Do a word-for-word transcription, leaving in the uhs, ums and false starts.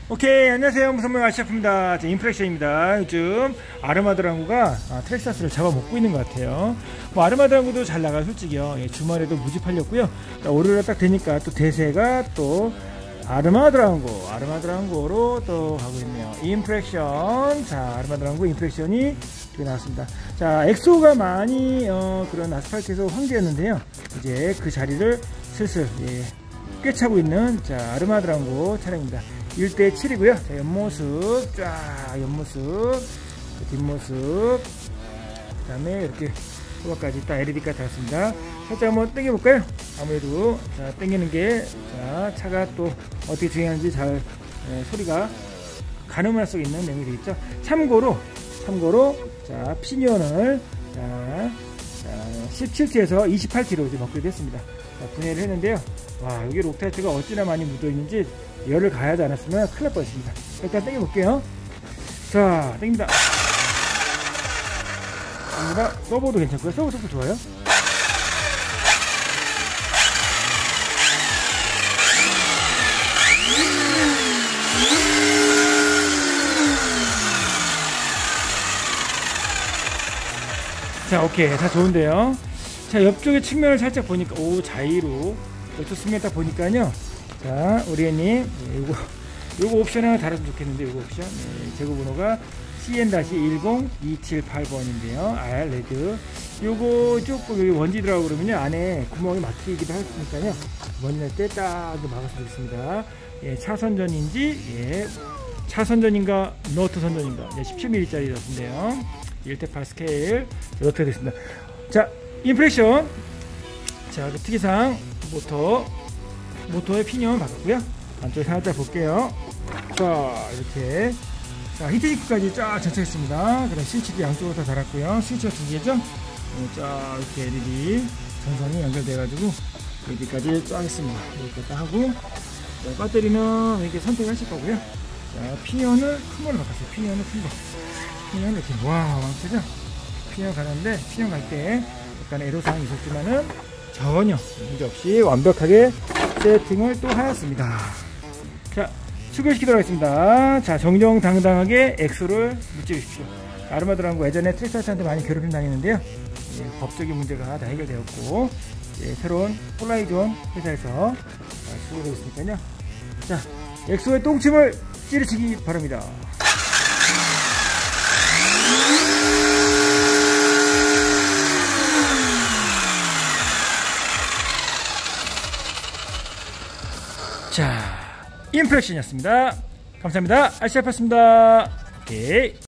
오케이, 안녕하세요. 무선물 아시아프입니다. 인프렉션입니다. 요즘 아르마드랑구가 아, 텍사스를 잡아먹고 있는 것 같아요. 뭐 아르마드랑구도 잘 나가요, 솔직히요. 예, 주말에도 무지 팔렸고요. 월요일에 딱 되니까 또 대세가 또 아르마드랑구, 아르마드랑구로 또 가고 있네요. 인프렉션. 자, 아르마드랑구 인프렉션이 두 개 나왔습니다. 자, 엑소가 많이 어, 그런 아스팔트에서 황제였는데요. 이제 그 자리를 슬슬 예, 꿰차고 있는 자 아르마드랑구 차량입니다. 일 대 칠이고요. 자, 옆모습, 쫙, 옆모습, 그 뒷모습, 그 다음에 이렇게 소바까지 딱 엘이디까지 달았습니다. 살짝 한번 당겨볼까요? 아무래도, 자, 당기는 게, 자, 차가 또 어떻게 주행하는지 잘, 에, 소리가 가늠할 수 있는 내용이 되겠죠. 참고로, 참고로, 자, 피니언을, 자, 자 십칠 티에서 이십팔 티로 이제 먹기로 했습니다. 자, 분해를 했는데요. 와, 여기 록타이트가 어찌나 많이 묻어있는지 열을 가하지 않았으면 큰일 날 뻔했습니다. 일단 당겨볼게요. 자, 당깁니다. 당깁니다. 서버도 괜찮고요. 서버 속도 좋아요. 자, 오케이. 다 좋은데요. 자, 옆쪽의 측면을 살짝 보니까, 오, 자이로. 옆쪽 측면 딱 보니까요. 자, 우리 애님, 네, 요거, 요거 옵션 하나 달았으면 좋겠는데, 요거 옵션. 네, 재고번호가 씨엔 일 공 이칠팔 번인데요. 알, 레드. 요거 조금 여기 원지 들어가고 그러면요. 안에 구멍이 막히기도 하니까요. 먼지 날 때 딱 막았으면 좋겠습니다. 예, 차선전인지, 예, 차선전인가, 너트 선전인가. 네, 십칠 밀리미터짜리 같은데요. 일 대 팔 스케일. 이렇게 됐습니다. 자, 인프렉션. 자, 그 특이사항, 모터. 모터의 피니언 바꿨고요. 안쪽에 살짝 볼게요. 자, 이렇게. 자, 히트싱크까지 쫙 장착했습니다. 그럼 스위치도 양쪽으로 다 달았고요. 스위치가 두 개죠? 네, 쫙 이렇게 엘이디 전선이 연결돼가지고 여기까지 쫙 했습니다. 여기까지 하고, 자, 배터리는 이렇게 선택하실 거고요. 자, 피니언을 큰 걸로 바꿨어요. 피니언을 큰 거. 피니언을 이렇게, 와, 왕크죠? 피니언 가는데, 피니언 갈 때 약간 애로사항이 있었지만은 전혀 문제없이 완벽하게 세팅을 또 하였습니다. 자, 수고시키도록 하겠습니다. 자, 정정당당하게 엑소를 묻혀주십시오. 아르마드랑구 예전에 텍사스한테 많이 괴롭힘 당했는데요. 예, 법적인 문제가 다 해결되었고, 예, 새로운 폴라이존 회사에서 수고되고 있으니까요. 자, 엑소의 똥침을 찌르치기 바랍니다. 자, 인프렉션이었습니다. 감사합니다. 알씨아프였습니다. 오케이.